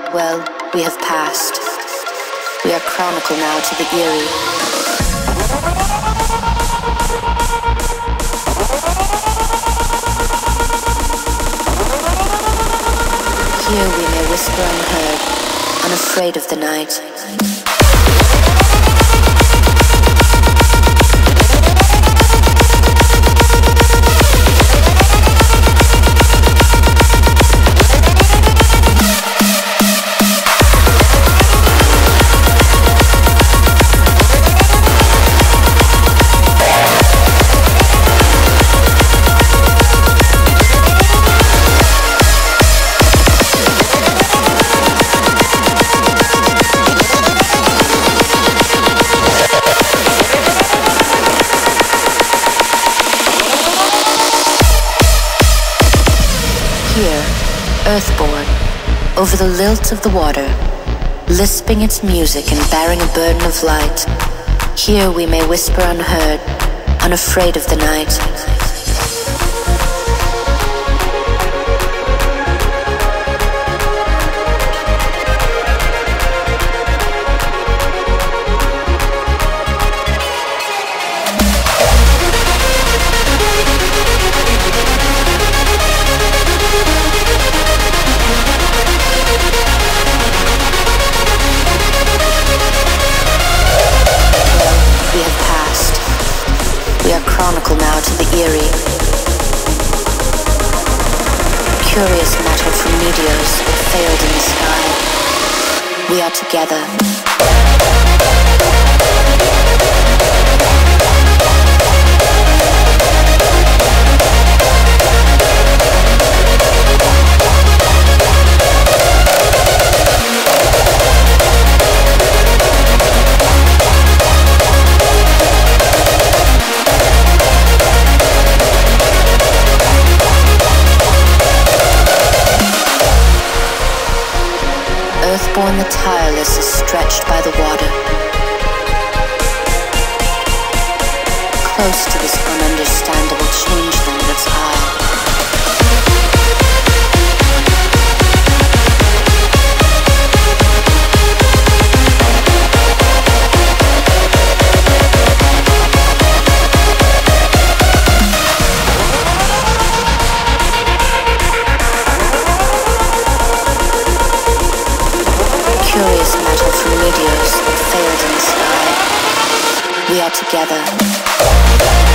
Well, we have passed. We are chronicle now to the eerie. Here we may whisper unheard, unafraid of the night. Earthborn, over the lilt of the water, lisping its music and bearing a burden of light. Here we may whisper unheard, unafraid of the night. Chronicle now to the eerie. Curious matter from meteors failed in the sky. We are together. Earthborn the tireless is stretched by the water, close to this ununderstandable changeling that's I. Curious matter from meteors that failed in the sky. We are together.